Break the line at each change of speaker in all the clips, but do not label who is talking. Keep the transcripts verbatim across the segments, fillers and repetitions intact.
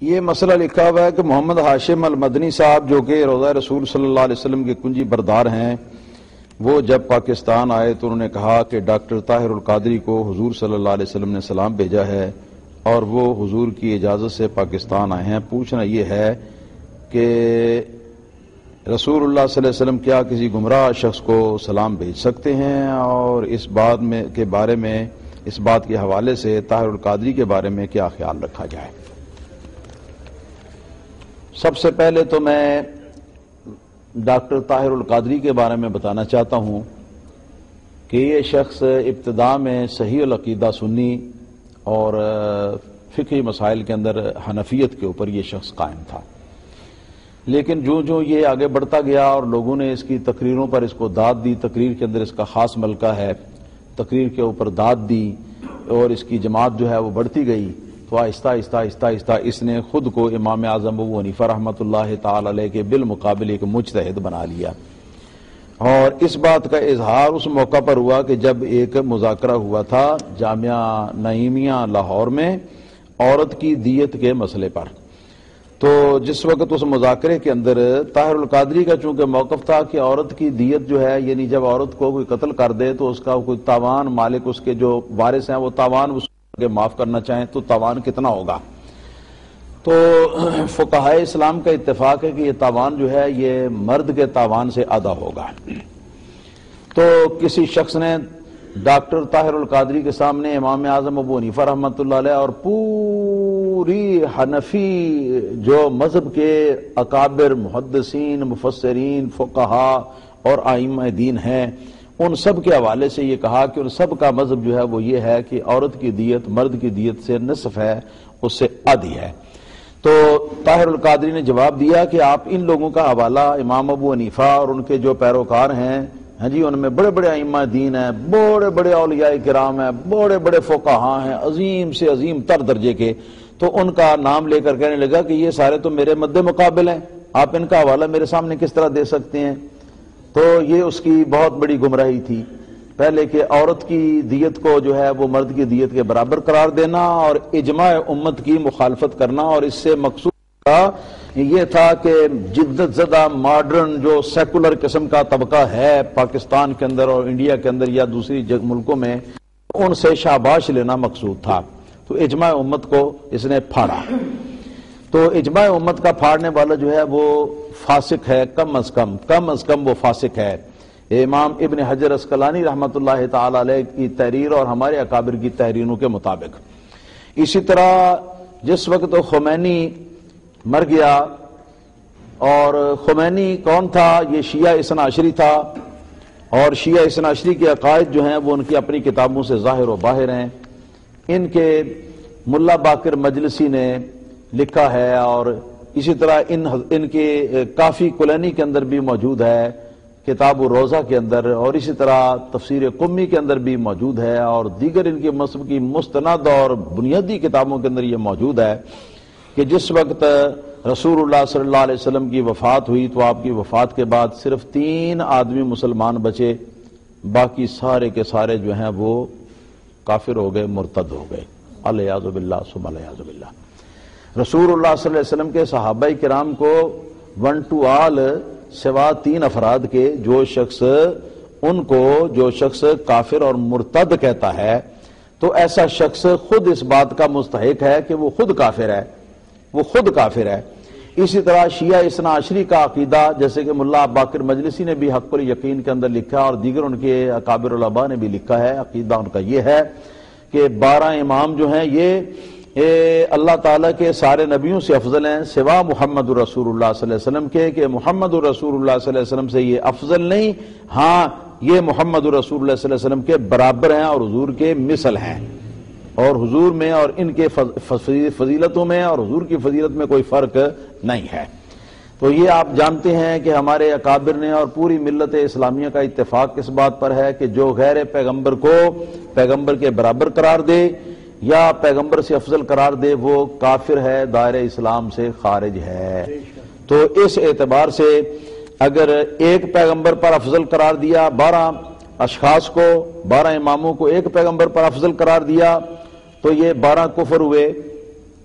یہ مسئلہ لکھا ہوا ہے کہ محمد ہاشم المدنی صاحب جو کہ روضہ رسول صلی اللہ علیہ وسلم کے کنجی بردار ہیں، وہ جب پاکستان آئے تو انہوں نے کہا کہ ڈاکٹر طاہر القادری کو حضور صلی اللہ علیہ وسلم نے سلام بھیجا ہے اور وہ حضور کی اجازت سے پاکستان آئے ہیں۔ پوچھنا یہ ہے کہ رسول اللہ صلی اللہ علیہ وسلم کیا کسی گمراہ شخص کو سلام بھیج سکتے ہیں، اور اس بات میں کے بارے میں اس بات کے حوالے سے طاہر القادری کے بارے میں کیا خیال رکھا جائے؟ سب سے پہلے تو میں ڈاکٹر طاہر القادری کے بارے میں بتانا چاہتا ہوں کہ یہ شخص ابتداء میں صحیح العقیدہ سنی اور فقہی مسائل کے اندر حنفیت کے اوپر یہ شخص قائم تھا، لیکن جو جو یہ آگے بڑھتا گیا اور لوگوں نے اس کی تقریروں پر اس کو داد دی، تقریر کے اندر اس کا خاص ملکہ ہے، تقریر کے اوپر داد دی اور اس کی جماعت جو ہے وہ بڑھتی گئی، تو آہستہ آہستہ آہستہ آہستہ اس نے خود کو امام اعظم ابو حنیفہ رحمۃ اللہ تعالی علیہ کے بالمقابل ایک مجتہد بنا لیا۔ اور اس بات کا اظہار اس موقع پر ہوا کہ جب ایک مذاکرہ ہوا تھا جامعہ نعیمیہ لاہور میں عورت کی دیت کے مسئلے پر، تو جس وقت اس مذاکرے کے اندر طاہر القادری کا چونکہ موقف تھا کہ عورت کی دیت جو ہے، یعنی جب عورت کو کوئی قتل کر دے تو اس کا کوئی تاوان مالک اس کے جو وارث ہیں وہ تاوان اس کے معاف کرنا چاہیں تو تاوان کتنا ہوگا، تو فقہائے اسلام کا اتفاق ہے کہ یہ تاوان جو ہے یہ مرد کے تاوان سے آدھا ہوگا۔ تو کسی شخص نے ڈاکٹر طاہر القادری کے سامنے امام اعظم ابو حنیفہ رحمۃ اللہ علیہ اور پوری حنفی جو مذہب کے اکابر محدثین، مفسرین، فقہاء اور ائمہ دین ہیں، ان سب کے حوالے سے یہ کہا کہ ان سب کا مذہب جو ہے وہ یہ ہے کہ عورت کی دیت مرد کی دیت سے نصف ہے، اس سے آدھی ہے۔ تو طاہر القادری نے جواب دیا کہ آپ ان لوگوں کا حوالہ امام ابو حنیفہ اور ان کے جو پیروکار ہیں، ہاں جی، ان میں بڑے بڑے ائمہ دین ہیں، بڑے بڑے اولیاء کرام ہیں، بڑے بڑے فقہاء ہیں، عظیم سے عظیم تر درجے کے، تو ان کا نام لے کر کہنے لگا کہ یہ سارے تو میرے مد مقابل ہیں، آپ ان کا حوالہ میرے سامنے کس طرح دے سکتے ہیں؟ تو یہ اس کی بہت بڑی گمراہی تھی، پہلے کہ عورت کی دیت کو جو ہے وہ مرد کی دیت کے برابر قرار دینا اور اجماع امت کی مخالفت کرنا، اور اس سے مقصود کا یہ تھا کہ جدت زدہ ماڈرن جو سیکولر قسم کا طبقہ ہے پاکستان کے اندر اور انڈیا کے اندر یا دوسری ملکوں میں، ان سے شاباش لینا مقصود تھا، تو اجماع امت کو اس نے پھاڑا۔ تو اجماع امت کا پھاڑنے والا جو ہے وہ فاسق ہے، کم از کم کم از کم وہ فاسق ہے۔ امام ابن حجر عسقلانی رحمۃ اللہ تعالی علیہ کی تحریر اور ہمارے اکابر کی تحریروں کے مطابق، اسی طرح جس وقت خمینی مر گیا، اور خمینی کون تھا؟ یہ شیعہ اثنا عشری تھا، اور شیعہ اثنا عشری کے عقائد جو ہیں وہ ان کی اپنی کتابوں سے ظاہر و باہر ہیں۔ ان کے ملا باقر مجلسی نے لکھا ہے، اور اسی طرح ان ان کے کافی کلینی کے اندر بھی موجود ہے، کتاب الروضہ کے اندر، اور اسی طرح تفسیر قمی کے اندر بھی موجود ہے، اور دیگر ان کے مذہب کی مستند اور بنیادی کتابوں کے اندر یہ موجود ہے کہ جس وقت رسول اللہ صلی اللہ علیہ وسلم کی وفات ہوئی تو آپ کی وفات کے بعد صرف تین آدمی مسلمان بچے، باقی سارے کے سارے جو ہیں وہ کافر ہو گئے، مرتد ہو گئے، الیاذ باللہ ثم الیاذ باللہ۔ رسول اللہ صلی اللہ علیہ وسلم کے صحابہ کرام کو ون ٹو آل سوا تین افراد کے جو شخص ان کو جو شخص کافر اور مرتد کہتا ہے، تو ایسا شخص خود اس بات کا مستحق ہے کہ وہ خود کافر ہے، وہ خود کافر ہے۔ اسی طرح شیعہ اثنا عشری کا عقیدہ، جیسے کہ ملا باقر مجلسی نے بھی حق الیقین کے اندر لکھا اور دیگر ان کے اکابر علماء نے بھی لکھا ہے، عقیدہ ان کا یہ ہے کہ بارہ امام جو ہیں یہ اے اللہ تعالیٰ کے سارے نبیوں سے افضل ہیں سوا محمد الرسول اللہ صلی اللہ علیہ وسلم کے، کہ محمد الرسول اللہ صلی اللہ علیہ وسلم سے یہ افضل نہیں، ہاں یہ محمد الرسول اللہ صلی اللہ علیہ وسلم کے برابر ہیں اور حضور کے مثل ہیں، اور حضور میں اور ان کے فضیلتوں میں اور حضور کی فضیلت میں کوئی فرق نہیں ہے۔ تو یہ آپ جانتے ہیں کہ ہمارے اکابر نے اور پوری ملت اسلامیہ کا اتفاق اس بات پر ہے کہ جو غیر پیغمبر کو پیغمبر کے برابر قرار دے یا پیغمبر سے افضل قرار دے وہ کافر ہے، دائرہ اسلام سے خارج ہے۔ تو اس اعتبار سے اگر ایک پیغمبر پر افضل قرار دیا، بارہ اشخاص کو، بارہ اماموں کو ایک پیغمبر پر افضل قرار دیا، تو یہ بارہ کفر ہوئے،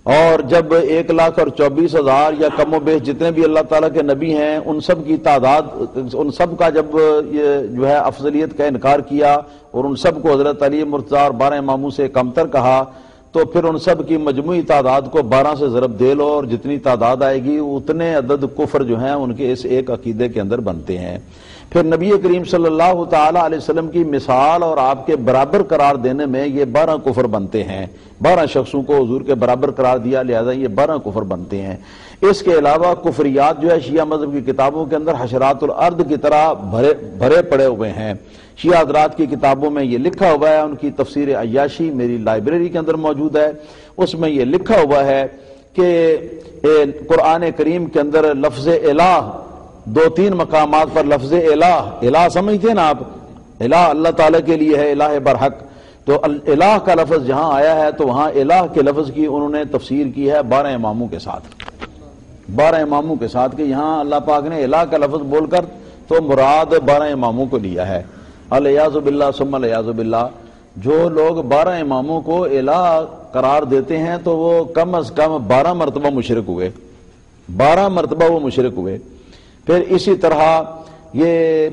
اور جب ایک لاکھ اور چوبیس ہزار یا کم و بیش جتنے بھی اللہ تعالیٰ کے نبی ہیں ان سب کی تعداد، ان سب کا جب یہ جو ہے افضلیت کا انکار کیا اور ان سب کو حضرت علی مرتضیٰ اور بارہ اماموں سے کمتر کہا، تو پھر ان سب کی مجموعی تعداد کو بارہ سے ضرب دے لو اور جتنی تعداد آئے گی اتنے عدد کفر جو ہیں ان کے اس ایک عقیدے کے اندر بنتے ہیں۔ پھر نبی کریم صلی اللہ تعالی علیہ وسلم کی مثال اور آپ کے برابر قرار دینے میں یہ بارہ کفر بنتے ہیں، بارہ شخصوں کو حضور کے برابر قرار دیا، لہذا یہ بارہ کفر بنتے ہیں۔ اس کے علاوہ کفریات جو ہے شیعہ مذہب کی کتابوں کے اندر حشرات الارض کی طرح بھرے بھرے پڑے ہوئے ہیں۔ شیعہ حضرات کی کتابوں میں یہ لکھا ہوا ہے، ان کی تفسیر عیاشی میری لائبریری کے اندر موجود ہے، اس میں یہ لکھا ہوا ہے کہ قرآن کریم کے اندر لفظ الہ دو تین مقامات پر لفظ الہ، الہ سمجھتے ہیں نا آپ، الہ اللہ تعالیٰ کے لیے ہے، الہ برحق، تو الہ کا لفظ جہاں آیا ہے تو وہاں الہ کے لفظ کی انہوں نے تفسیر کی ہے بارہ اماموں کے ساتھ، بارہ اماموں کے ساتھ، کہ یہاں اللہ پاک نے الہ کا لفظ بول کر تو مراد بارہ اماموں کو لیا ہے۔ الیاذ باللہ ثم الیاذ باللہ، جو لوگ بارہ اماموں کو الہ قرار دیتے ہیں تو وہ کم از کم بارہ مرتبہ مشرک ہوئے، بارہ مرتبہ وہ مشرک ہوئے۔ پھر اسی طرح یہ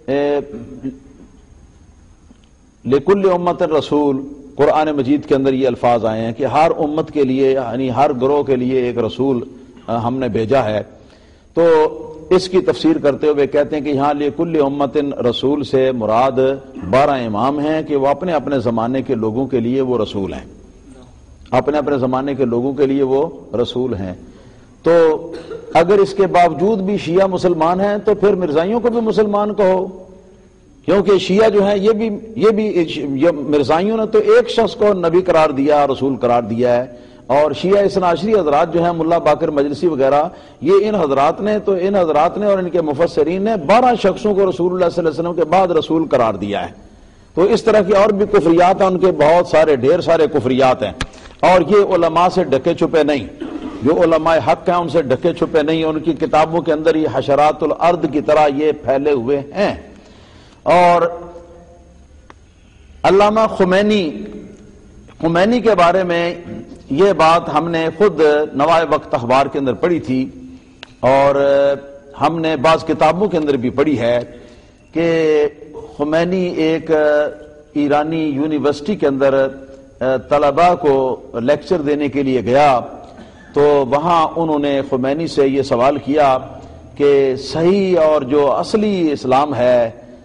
لکل امت رسول، قرآن مجید کے اندر یہ الفاظ آئے ہیں کہ ہر امت کے لیے، یعنی ہر گروہ کے لیے ایک رسول ہم نے بھیجا ہے۔ تو اس کی تفسیر کرتے ہوئے کہتے ہیں کہ یہاں لکل امت رسول سے مراد بارہ امام ہیں کہ وہ اپنے اپنے زمانے کے لوگوں کے لیے وہ رسول ہیں، اپنے اپنے زمانے کے لوگوں کے لیے وہ رسول ہیں۔ تو اگر اس کے باوجود بھی شیعہ مسلمان ہیں تو پھر مرزائیوں کو بھی مسلمان کہو، کیونکہ شیعہ جو ہیں یہ بھی یہ بھی یہ مرزائیوں نے تو ایک شخص کو نبی قرار دیا، رسول قرار دیا ہے، اور شیعہ اثنا عشری حضرات جو ہیں ملا باقر مجلسی وغیرہ، یہ ان حضرات نے تو ان حضرات نے اور ان کے مفسرین نے بارہ شخصوں کو رسول اللہ صلی اللہ علیہ وسلم کے بعد رسول قرار دیا ہے۔ تو اس طرح کی اور بھی کفریات ہیں، ان کے بہت سارے ڈھیر سارے کفریات ہیں، اور یہ علماء سے ڈھکے چھپے نہیں، جو علماء حق ہیں ان سے ڈھکے چھپے نہیں، ان کی کتابوں کے اندر یہ حشرات الارض کی طرح یہ پھیلے ہوئے ہیں۔ اور علامہ خمینی خمینی کے بارے میں یہ بات ہم نے خود نوائے وقت اخبار کے اندر پڑھی تھی، اور ہم نے بعض کتابوں کے اندر بھی پڑھی ہے کہ خمینی ایک ایرانی یونیورسٹی کے اندر طلباء کو لیکچر دینے کے لیے گیا، تو وہاں انہوں نے خمینی سے یہ سوال کیا کہ صحیح اور جو اصلی اسلام ہے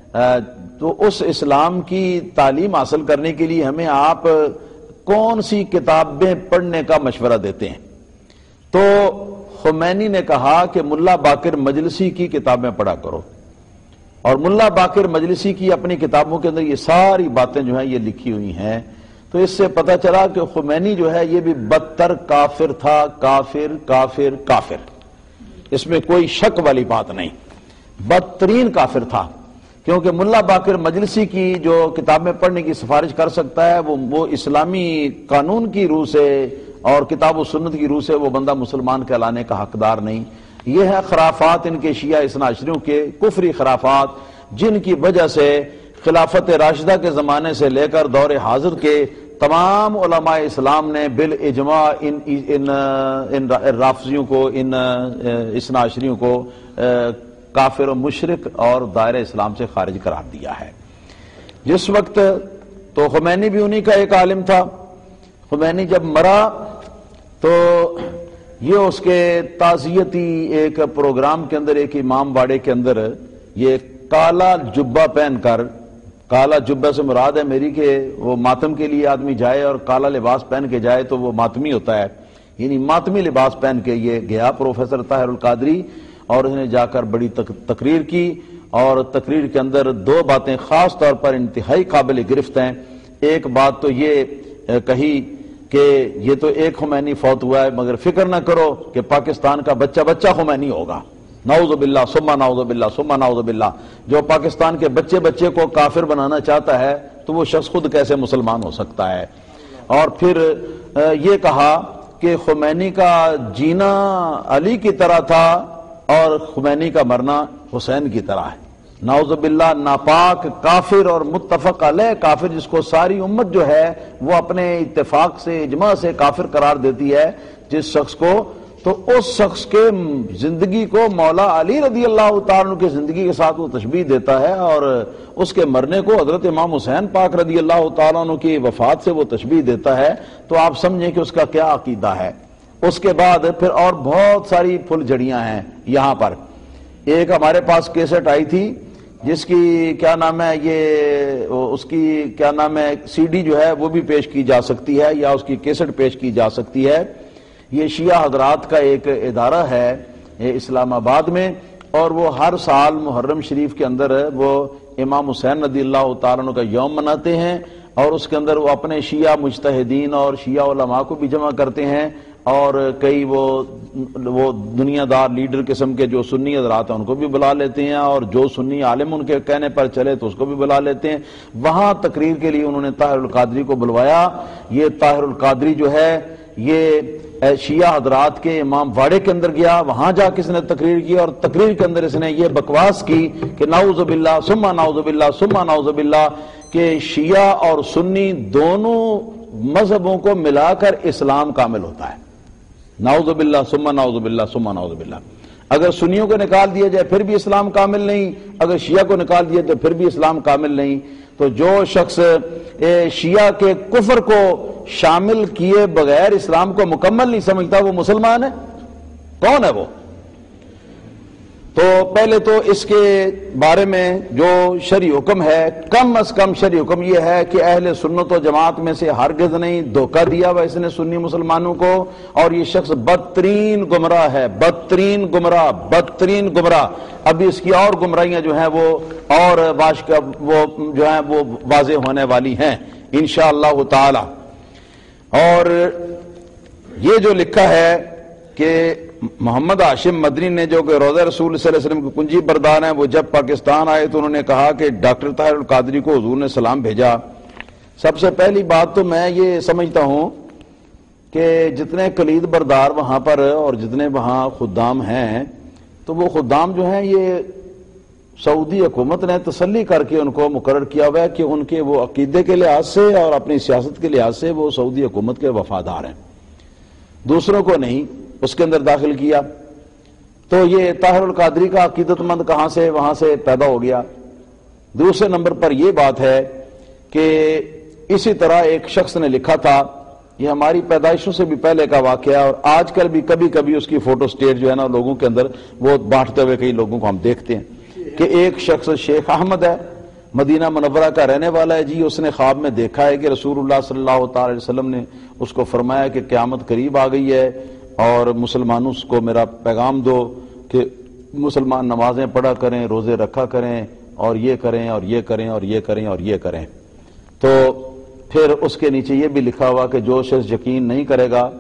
تو اس اسلام کی تعلیم حاصل کرنے کے لیے ہمیں آپ کون سی کتابیں پڑھنے کا مشورہ دیتے ہیں؟ تو خمینی نے کہا کہ ملا باقر مجلسی کی کتابیں پڑھا کرو، اور ملا باقر مجلسی کی اپنی کتابوں کے اندر یہ ساری باتیں جو ہیں یہ لکھی ہوئی ہیں۔ تو اس سے پتہ چلا کہ خمینی جو ہے یہ بھی بدتر کافر تھا، کافر کافر کافر، اس میں کوئی شک والی بات نہیں، بدترین کافر تھا، کیونکہ ملا باقر مجلسی کی جو کتابیں پڑھنے کی سفارش کر سکتا ہے وہ وہ اسلامی قانون کی روح سے اور کتاب و سنت کی روح سے وہ بندہ مسلمان کہلانے کا حقدار نہیں۔ یہ ہے خرافات ان کے شیعہ اثنا عشریوں کے، کفری خرافات، جن کی وجہ سے خلافت راشدہ کے زمانے سے لے کر دور حاضر کے تمام علماء اسلام نے بالاجماع ان ان ان رافضیوں کو، ان اثنا عشریوں کو کافر و مشرک اور دائرہ اسلام سے خارج قرار دیا ہے۔ جس وقت تو خمینی بھی انہی کا ایک عالم تھا، خمینی جب مرا تو یہ اس کے تعزیتی ایک پروگرام کے اندر، ایک امام باڑے کے اندر، یہ کالا جبہ پہن کر، کالا جبہ سے مراد ہے میری کہ وہ ماتم کے لیے آدمی جائے اور کالا لباس پہن کے جائے تو وہ ماتمی ہوتا ہے، یعنی ماتمی لباس پہن کے یہ گیا پروفیسر طاہر القادری، اور اس نے جا کر بڑی تقریر کی، اور تقریر کے اندر دو باتیں خاص طور پر انتہائی قابل گرفت ہیں۔ ایک بات تو یہ کہی کہ یہ تو ایک خمینی فوت ہوا ہے، مگر فکر نہ کرو کہ پاکستان کا بچہ بچہ خمینی ہوگا، نعوذ باللہ ثم نعوذ باللہ ثم نعوذ باللہ۔ جو پاکستان کے بچے بچے کو کافر بنانا چاہتا ہے تو وہ شخص خود کیسے مسلمان ہو سکتا ہے؟ اور پھر یہ کہا کہ خمینی کا جینا علی کی طرح تھا اور خمینی کا مرنا حسین کی طرح ہے۔ نعوذ باللہ ناپاک کافر اور متفق علیہ کافر، جس کو ساری امت جو ہے وہ اپنے اتفاق سے اجماع سے کافر قرار دیتی ہے جس شخص کو، تو اس شخص کے زندگی کو مولا علی رضی اللہ تعالیٰ عنہ کی زندگی کے ساتھ وہ تشبیہ دیتا ہے، اور اس کے مرنے کو حضرت امام حسین پاک رضی اللہ تعالیٰ عنہ کی وفات سے وہ تشبیہ دیتا ہے، تو آپ سمجھیں کہ اس کا کیا عقیدہ ہے۔ اس کے بعد پھر اور بہت ساری پھل جڑیاں ہیں یہاں پر۔ ایک ہمارے پاس کیسٹ آئی تھی جس کی کیا نام ہے، یہ اس کی کیا نام ہے سی ڈی جو ہے وہ بھی پیش کی جا سکتی ہے، یا اس کی کیسٹ پیش کی جا سکتی ہے۔ یہ شیعہ حضرات کا ایک ادارہ ہے اسلام آباد میں، اور وہ ہر سال محرم شریف کے اندر وہ امام حسین رضی اللہ تعالیٰ عنہ کا یوم مناتے ہیں، اور اس کے اندر وہ اپنے شیعہ مجتہدین اور شیعہ علماء کو بھی جمع کرتے ہیں، اور کئی وہ وہ دنیا دار لیڈر قسم کے جو سنی حضرات ہیں ان کو بھی بلا لیتے ہیں، اور جو سنی عالم ان کے کہنے پر چلے تو اس کو بھی بلا لیتے ہیں۔ وہاں تقریر کے لیے انہوں نے طاہر القادری کو بلوایا۔ یہ طاہر القادری جو ہے یہ شیعہ حضرات کے امام واڑے کے اندر گیا، وہاں جا کے اس نے تقریر کی، اور تقریر کے اندر اس نے یہ بکواس کی کہ نعوذ باللہ ثم نعوذ باللہ ثم نعوذ باللہ کہ شیعہ اور سنی دونوں مذہبوں کو ملا کر اسلام کامل ہوتا ہے۔ نعوذ باللہ ثم نعوذ باللہ ثم نعوذ باللہ۔ اگر سنیوں کو نکال دیا جائے پھر بھی اسلام کامل نہیں، اگر شیعہ کو نکال دیا تو پھر بھی اسلام کامل نہیں۔ تو جو شخص شیعہ کے کفر کو شامل کیے بغیر اسلام کو مکمل نہیں سمجھتا وہ مسلمان ہے؟ کون ہے وہ؟ تو پہلے تو اس کے بارے میں جو شرعی حکم ہے، کم از کم شرعی حکم یہ ہے کہ اہل سنت و جماعت میں سے ہرگز نہیں دھوکہ دیا ہوا اس نے سنی مسلمانوں کو، اور یہ شخص بدترین گمراہ ہے، بدترین گمراہ بدترین گمراہ۔ ابھی اس کی اور گمراہیاں جو ہیں وہ اور باش کا وہ جو ہیں وہ واضح ہونے والی ہیں انشاءاللہ تعالی۔ اور یہ جو لکھا ہے کہ محمد ہاشم مدنی نے جو کہ روضہ رسول صلی اللہ علیہ وسلم کے کنجی بردار ہیں، وہ جب پاکستان آئے تو انہوں نے کہا کہ ڈاکٹر طاہر القادری کو حضور نے سلام بھیجا۔ سب سے پہلی بات تو میں یہ سمجھتا ہوں کہ جتنے کلید بردار وہاں پر اور جتنے وہاں خدام ہیں، تو وہ خدام جو ہیں یہ سعودی حکومت نے تسلی کر کے ان کو مقرر کیا ہوا ہے کہ ان کے وہ عقیدے کے لحاظ سے اور اپنی سیاست کے لحاظ سے وہ سعودی حکومت کے وفادار ہیں، دوسروں کو نہیں اس کے اندر داخل کیا۔ تو یہ طاہر القادری کا عقیدت مند کہاں سے وہاں سے پیدا ہو گیا۔ دوسرے نمبر پر یہ بات ہے کہ اسی طرح ایک شخص نے لکھا تھا، یہ ہماری پیدائشوں سے بھی پہلے کا واقعہ، اور آج کل بھی کبھی کبھی اس کی فوٹو سٹیٹ جو ہے نا لوگوں کے اندر وہ بانٹتے ہوئے کئی لوگوں کو ہم دیکھتے ہیں، کہ ایک شخص شیخ احمد ہے، مدینہ منورہ کا رہنے والا ہے جی، اس نے خواب میں دیکھا ہے کہ رسول اللہ صلی اللہ تعالی وسلم نے اس کو فرمایا کہ قیامت قریب آ گئی ہے اور مسلمانوں کو میرا پیغام دو کہ مسلمان نمازیں پڑھا کریں، روزے رکھا کریں، اور یہ کریں اور یہ کریں اور یہ کریں اور یہ کریں۔ تو پھر اس کے نیچے یہ بھی لکھا ہوا کہ جو شخص یقین نہیں کرے گا،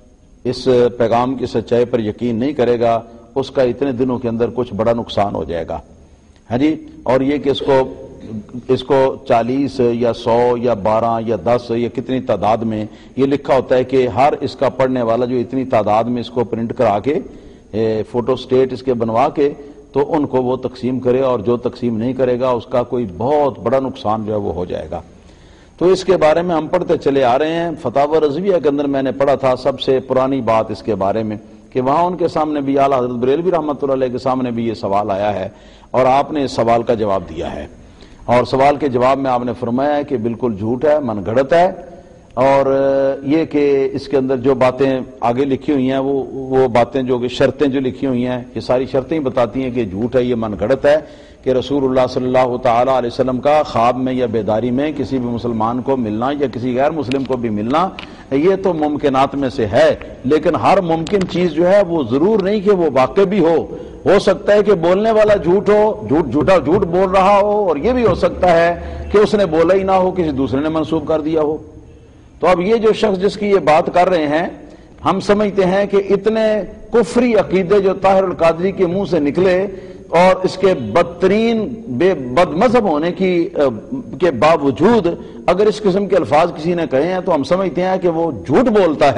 اس پیغام کی سچائی پر یقین نہیں کرے گا، اس کا اتنے دنوں کے اندر کچھ بڑا نقصان ہو جائے گا۔ ہاں جی، اور یہ کہ اس کو اس کو چالیس یا سو یا بارہ یا دس یا کتنی تعداد میں یہ لکھا ہوتا ہے کہ ہر اس کا پڑھنے والا جو اتنی تعداد میں اس کو پرنٹ کرا کے فوٹو سٹیٹ اس کے بنوا کے تو ان کو وہ تقسیم کرے، اور جو تقسیم نہیں کرے گا اس کا کوئی بہت بڑا نقصان جو ہے وہ ہو جائے گا۔ تو اس کے بارے میں ہم پڑھتے چلے آ رہے ہیں۔ فتاوی رضویہ کے اندر میں نے پڑھا تھا سب سے پرانی بات اس کے بارے میں کہ وہاں ان کے سامنے بھی اعلیٰ حضرت بریلوی رحمۃ اللہ علیہ کے سامنے بھی یہ سوال آیا ہے، اور آپ نے اس سوال کا جواب دیا ہے، اور سوال کے جواب میں آپ نے فرمایا ہے کہ بالکل جھوٹ ہے، من گھڑت ہے، اور یہ کہ اس کے اندر جو باتیں آگے لکھی ہوئی ہیں وہ وہ باتیں جو کہ شرطیں جو لکھی ہوئی ہیں یہ ساری شرطیں بتاتی ہیں کہ جھوٹ ہے، یہ من گھڑت ہے کہ رسول اللہ صلی اللہ تعالی علیہ وسلم کا خواب میں یا بیداری میں کسی بھی مسلمان کو ملنا یا کسی غیر مسلم کو بھی ملنا یہ تو ممکنات میں سے ہے، لیکن ہر ممکن چیز جو ہے وہ ضرور نہیں کہ وہ واقع بھی ہو ہو سکتا ہے کہ بولنے والا جھوٹ ہو، جھوٹ جھوٹا جھوٹ بول رہا ہو، اور یہ بھی ہو سکتا ہے کہ اس نے بولا ہی نہ ہو، کسی دوسرے نے منسوب کر دیا ہو۔ تو اب یہ جو شخص جس کی یہ بات کر رہے ہیں، ہم سمجھتے ہیں کہ اتنے کفری عقیدے جو طاہر القادری کے منہ سے نکلے اور اس کے بدترین بے بد مذہب ہونے کی کے باوجود اگر اس قسم کے الفاظ کسی نے کہے ہیں تو ہم سمجھتے ہیں کہ وہ جھوٹ بولتا ہے،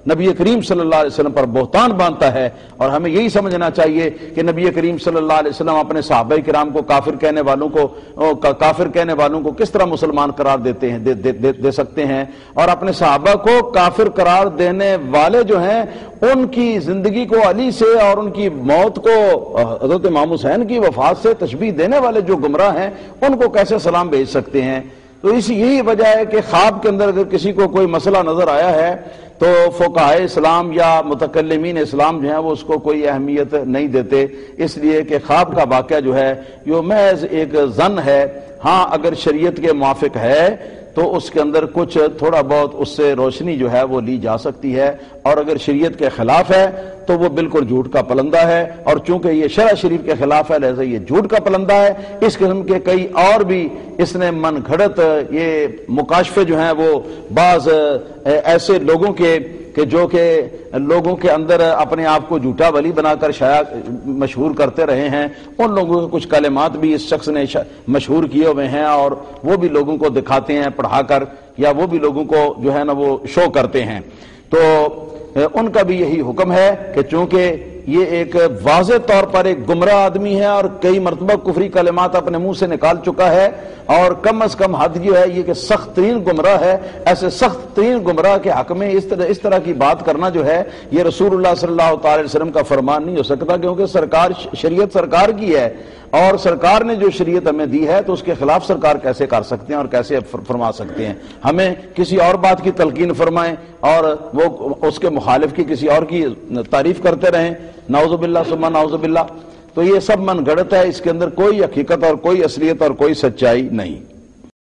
نبی کریم صلی اللہ علیہ وسلم پر بہتان باندھتا ہے. اور ہمیں یہی سمجھنا چاہیے کہ نبی کریم صلی اللہ علیہ وسلم اپنے صحابہ کرام کو کافر کہنے والوں کو کافر کہنے والوں کو کس طرح مسلمان قرار دیتے ہیں دے, دے, دے, دے سکتے ہیں، اور اپنے صحابہ کو کافر قرار دینے والے جو ہیں ان کی زندگی کو علی سے اور ان کی موت کو حضرت امام حسین کی وفات سے تشبیہ دینے والے جو گمراہ ہیں ان کو کیسے سلام بھیج سکتے ہیں؟ تو اس یہی وجہ ہے کہ خواب کے اندر اگر کسی کو کوئی مسئلہ نظر آیا ہے تو فقہائے اسلام یا متکلمین اسلام جو ہیں وہ اس کو کوئی اہمیت نہیں دیتے، اس لیے کہ خواب کا واقعہ جو ہے یہ محض ایک ظن ہے. ہاں اگر شریعت کے موافق ہے تو اس کے اندر کچھ تھوڑا بہت اس سے روشنی جو ہے وہ لی جا سکتی ہے، اور اگر شریعت کے خلاف ہے تو وہ بالکل جھوٹ کا پلندہ ہے. اور چونکہ یہ شرع شریف کے خلاف ہے لہذا یہ جھوٹ کا پلندہ ہے. اس قسم کے کئی اور بھی اس نے من گھڑت یہ مکاشفے جو ہیں وہ بعض ایسے لوگوں کے کہ جو کہ لوگوں کے اندر اپنے آپ کو جھوٹا ولی بنا کر شائع مشہور کرتے رہے ہیں، ان لوگوں کے کچھ کلمات بھی اس شخص نے مشہور کیے ہوئے ہیں اور وہ بھی لوگوں کو دکھاتے ہیں پڑھا کر، یا وہ بھی لوگوں کو جو ہے نا وہ شو کرتے ہیں. تو ان کا بھی یہی حکم ہے کہ چونکہ یہ ایک واضح طور پر ایک گمراہ آدمی ہے اور کئی مرتبہ کفری کلمات اپنے منہ سے نکال چکا ہے، اور کم از کم حد یہ ہے یہ کہ سخت ترین گمراہ ہے، ایسے سخت ترین گمراہ کے حق میں اس طرح اس طرح کی بات کرنا جو ہے یہ رسول اللہ صلی اللہ تعالی وسلم کا فرمان نہیں ہو سکتا، کیونکہ سرکار شریعت سرکار کی ہے اور سرکار نے جو شریعت ہمیں دی ہے تو اس کے خلاف سرکار کیسے کر سکتے ہیں اور کیسے فرما سکتے ہیں؟ ہمیں کسی اور بات کی تلقین فرمائیں اور وہ اس کے مخالف کی کسی اور کی تعریف کرتے رہیں، نعوذ باللہ ثم نعوذ باللہ. تو یہ سب من گھڑت ہے، اس کے اندر کوئی حقیقت اور کوئی اصلیت اور کوئی سچائی نہیں.